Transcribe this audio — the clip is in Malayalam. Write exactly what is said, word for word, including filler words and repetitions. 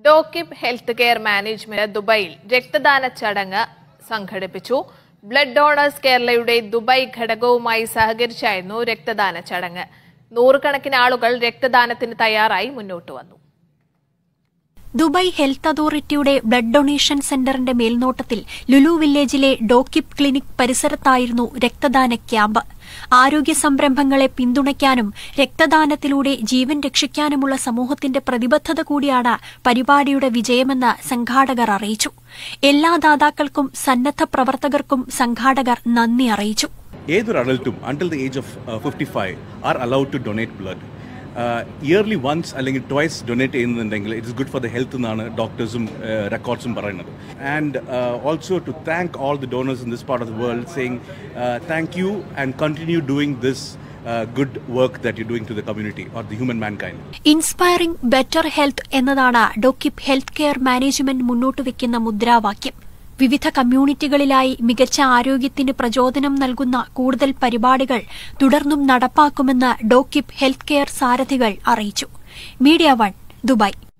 ഡോക്കിബ് ഹെൽത്ത് കെയർ മാനേജ്മെന്റ് ദുബൈയിൽ രക്തദാന ചടങ്ങ് സംഘടിപ്പിച്ചു. ബ്ലഡ് ഡോണേഴ്സ് കേരളയുടെ ദുബായ് ഘടകവുമായി സഹകരിച്ചായിരുന്നു രക്തദാന ചടങ്ങ്. നൂറുകണക്കിന് ആളുകൾ രക്തദാനത്തിന് തയ്യാറായി മുന്നോട്ട് വന്നു. ദുബായ് ഹെൽത്ത് അതോറിറ്റിയുടെ ബ്ലഡ് ഡൊണേഷൻ സെന്ററിന്റെ മേൽനോട്ടത്തിൽ ലുലു വില്ലേജിലെ ഡോക്കിബ് ക്ലിനിക് പരിസരത്തായിരുന്നു രക്തദാന ക്യാമ്പ്. ആരോഗ്യ സംരംഭങ്ങളെ പിന്തുണയ്ക്കാനും രക്തദാനത്തിലൂടെ ജീവൻ രക്ഷിക്കാനുമുള്ള സമൂഹത്തിന്റെ പ്രതിബദ്ധത കൂടിയാണ് പരിപാടിയുടെ വിജയമെന്ന് സംഘാടകർ അറിയിച്ചു. എല്ലാ ദാതാക്കൾക്കും സന്നദ്ധ പ്രവർത്തകർക്കും സംഘാടകർ നന്ദി അറിയിച്ചു. ഏതൊരു അഡൽട്ടും until the age of uh, fifty-five are allowed to donate blood. Uh, yearly once അല്ലെങ്കിൽ twice donate ചെയ്യുന്നുണ്ടെങ്കിൽ it is good for the health എന്നാണ് ഡോക്ടേഴ്സും റെക്കോർഡ്സും പറയുന്നത്. And uh, also to thank all the donors in this part of the world, saying uh, thank you and continue doing this uh, good work that you're doing to the community or the human mankind. Inspiring better health എന്നതാണ് ഡോക്കിബ് ഹെൽത്ത് കെയർ മാനേജ്മെന്റ് മുന്നോട്ട് വെക്കുന്ന മുദ്രാവാക്യം. വിവിധ കമ്മ്യൂണിറ്റികളിലായി മികച്ച ആരോഗ്യത്തിന് പ്രചോദനം നൽകുന്ന കൂടുതൽ പരിപാടികൾ തുടർന്നും നടപ്പാക്കുമെന്ന് ഡോക്കിബ് ഹെൽത്ത് കെയർ സാരഥികൾ അറിയിച്ചു. Media one, Dubai.